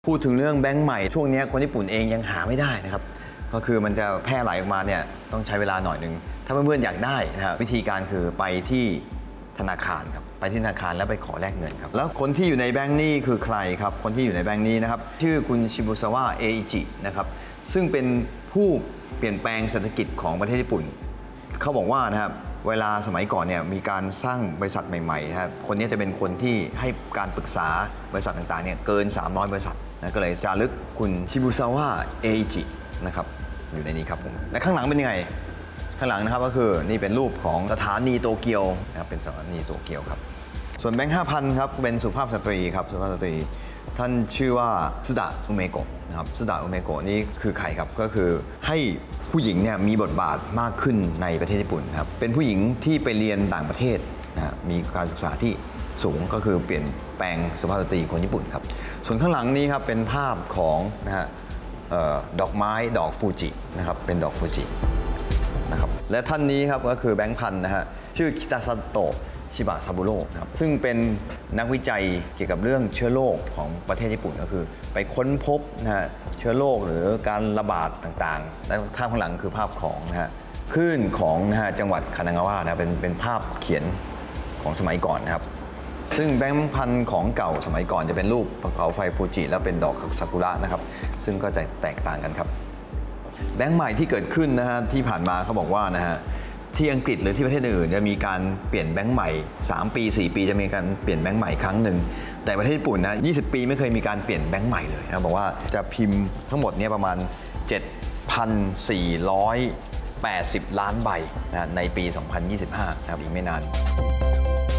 พูดถึงเรื่องแบงก์ใหม่ช่วงนี้คนญี่ปุ่นเองยังหาไม่ได้นะครับก็คือมันจะแพร่หลายออกมาเนี่ยต้องใช้เวลาหน่อยนึงถ้าเพื่อนๆอยากได้นะครับวิธีการคือไปที่ธนาคารครับไปที่ธนาคารแล้วไปขอแลกเงินครับแล้วคนที่อยู่ในแบงก์นี้คือใครครับคนที่อยู่ในแบงก์นี้นะครับชื่อคุณชิบุซาวะเออิจินะครับซึ่งเป็นผู้เปลี่ยนแปลงเศรษฐกิจของประเทศญี่ปุ่นเขาบอกว่านะครับเวลาสมัยก่อนเนี่ยมีการสร้างบริษัทใหม่ๆนะครับคนนี้จะเป็นคนที่ให้การปรึกษาบริษัทต่างๆเนี่ยเกิน300บริษัทนะก็เลยจารึกคุณชิบุซาวะเออิจินะครับอยู่ในนี้ครับผมและข้างหลังเป็นยังไงข้างหลังนะครับก็คือนี่เป็นรูปของสถานีโตเกียวนะครับเป็นสถานีโตเกียวครับส่วนแบงค์ 5,000 ครับเป็นสุภาพสตรีครับสุภาพสตรีท่านชื่อว่าซึดะอุเมโกะนะครับซึดะอุเมโกะนี่คือใครครับก็คือให้ผู้หญิงเนี่ยมีบทบาทมากขึ้นในประเทศญี่ปุ่นครับเป็นผู้หญิงที่ไปเรียนต่างประเทศนะมีการศึกษาที่สูงก็คือเปลี่ยนแปลงสุภาพสตรีคนญี่ปุ่นครับส่วนข้างหลังนี้ครับเป็นภาพของนะฮะดอกไม้ดอกฟูจินะครับเป็นดอกฟูจินะครับและท่านนี้ครับก็คือแบงค์พันนะฮะชื่อคิตาซัตโตะชิบะซาบุโร่ครับซึ่งเป็นนักวิจัยเกี่ยวกับเรื่องเชื้อโรคของประเทศญี่ปุ่นก็คือไปค้นพบนะฮะเชื้อโรคหรือการระบาดต่างๆและภาพข้างหลังคือภาพของนะฮะคลื่นของนะฮะจังหวัดคานางาวะนะเป็นภาพเขียนของสมัยก่อนนะครับซึ่งแบงค์พันของเก่าสมัยก่อนจะเป็นรูปภูเขาไฟฟูจิแล้วเป็นดอกซากุระนะครับซึ่งก็จะแตกต่างกันครับแบงค์ใหม่ที่เกิดขึ้นนะฮะที่ผ่านมาเขาบอกว่านะฮะที่อังกฤษหรือที่ประเทศอื่นจะมีการเปลี่ยนแบงค์ใหม่3ปี4ปีจะมีการเปลี่ยนแบงค์ใหม่ครั้งหนึ่งแต่ประเทศญี่ปุ่นนะ20ปีไม่เคยมีการเปลี่ยนแบงค์ใหม่เลยนะบอกว่าจะพิมพ์ทั้งหมดเนี่ยประมาณ 7,480 ล้านใบนะในปี 2025นะครับอีกไม่นาน